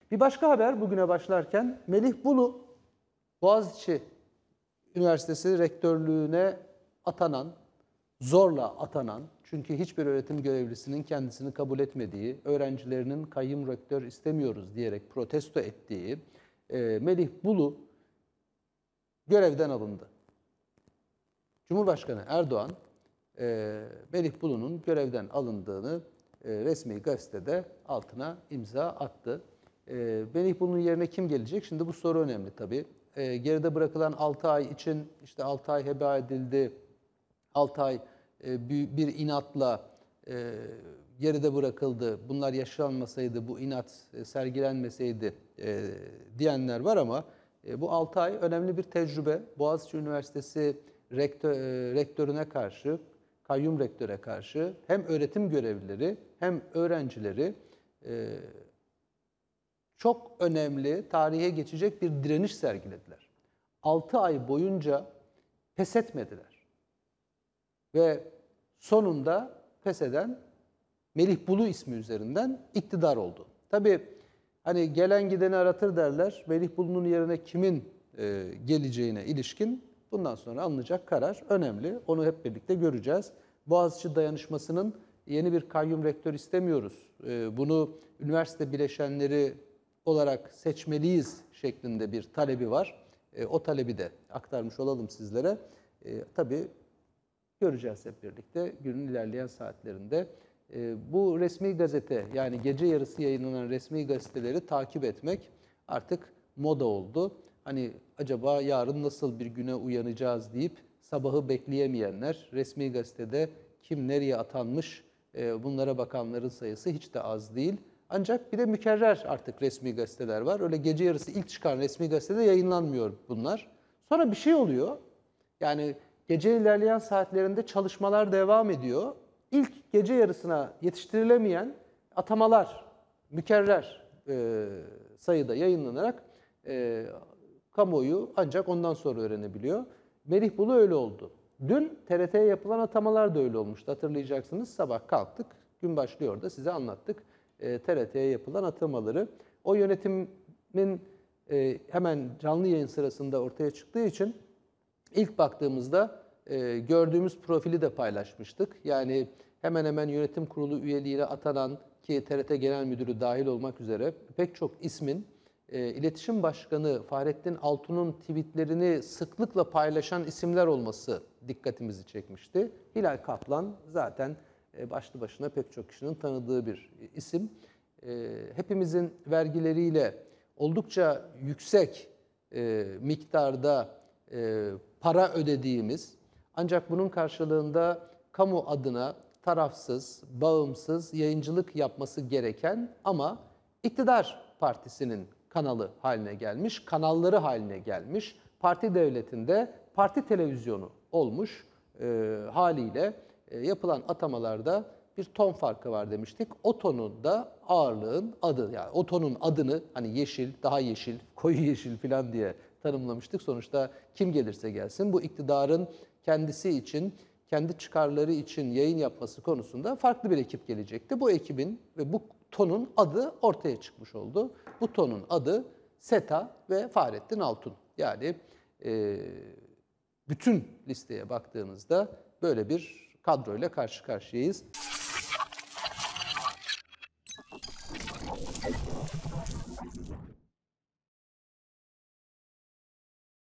Bir başka haber bugüne başlarken Melih Bulu, Boğaziçi Üniversitesi rektörlüğüne atanan, zorla atanan, çünkü hiçbir öğretim görevlisinin kendisini kabul etmediği, öğrencilerinin kayyum rektör istemiyoruz diyerek protesto ettiği Melih Bulu görevden alındı. Cumhurbaşkanı Erdoğan, Melih Bulu'nun görevden alındığını resmi gazetede altına imza attı. Melih Bulu'nun yerine kim gelecek? Şimdi bu soru önemli tabii. Geride bırakılan 6 ay için işte 6 ay heba edildi, 6 ay bir inatla geride bırakıldı. Bunlar yaşanmasaydı, bu inat sergilenmeseydi diyenler var ama bu 6 ay önemli bir tecrübe. Boğaziçi Üniversitesi rektörüne karşı, kayyum rektöre karşı hem öğretim görevlileri hem öğrencileri çok önemli, tarihe geçecek bir direniş sergilediler. 6 ay boyunca pes etmediler. Ve sonunda pes eden Melih Bulu ismi üzerinden iktidar oldu. Tabii hani gelen gideni aratır derler. Melih Bulu'nun yerine kimin geleceğine ilişkin bundan sonra alınacak karar önemli. Onu hep birlikte göreceğiz. Boğaziçi Dayanışması'nın yeni bir kayyum rektör istemiyoruz, bunu üniversite bileşenleri olarak seçmeliyiz şeklinde bir talebi var. O talebi de aktarmış olalım sizlere. Tabii göreceğiz hep birlikte günün ilerleyen saatlerinde. Bu resmi gazete, yani gece yarısı yayınlanan resmi gazeteleri takip etmek artık moda oldu. Hani acaba yarın nasıl bir güne uyanacağız deyip sabahı bekleyemeyenler, resmi gazetede kim nereye atanmış bunlara bakanların sayısı hiç de az değil. Ancak bir de mükerrer artık resmi gazeteler var. Öyle gece yarısı ilk çıkan resmi gazetede yayınlanmıyor bunlar. Sonra bir şey oluyor. Yani gece ilerleyen saatlerinde çalışmalar devam ediyor. İlk gece yarısına yetiştirilemeyen atamalar mükerrer sayıda yayınlanarak kamuoyu ancak ondan sonra öğrenebiliyor. Melih Bulu öyle oldu. Dün TRT'ye yapılan atamalar da öyle olmuştu. Hatırlayacaksınız, sabah kalktık, gün başlıyor da size anlattık. TRT'ye yapılan atamaları. O yönetimin hemen canlı yayın sırasında ortaya çıktığı için ilk baktığımızda gördüğümüz profili de paylaşmıştık. Yani hemen hemen yönetim kurulu üyeliğine atanan, ki TRT Genel Müdürü dahil olmak üzere pek çok ismin İletişim Başkanı Fahrettin Altun'un tweetlerini sıklıkla paylaşan isimler olması dikkatimizi çekmişti. Hilal Kaplan zaten başlı başına pek çok kişinin tanıdığı bir isim. Hepimizin vergileriyle oldukça yüksek miktarda para ödediğimiz, ancak bunun karşılığında kamu adına tarafsız, bağımsız yayıncılık yapması gereken ama iktidar partisinin kanalı haline gelmiş, kanalları haline gelmiş, parti devletinde parti televizyonu olmuş haliyle yapılan atamalarda bir ton farkı var demiştik. O tonun da ağırlığın adı, yani o tonun adını hani yeşil, daha yeşil, koyu yeşil falan diye tanımlamıştık. Sonuçta kim gelirse gelsin bu iktidarın kendisi için, kendi çıkarları için yayın yapması konusunda farklı bir ekip gelecekti. Bu ekibin ve bu tonun adı ortaya çıkmış oldu. Bu tonun adı SETA ve Fahrettin Altun. Yani bütün listeye baktığınızda böyle bir kadroyla karşı karşıyayız.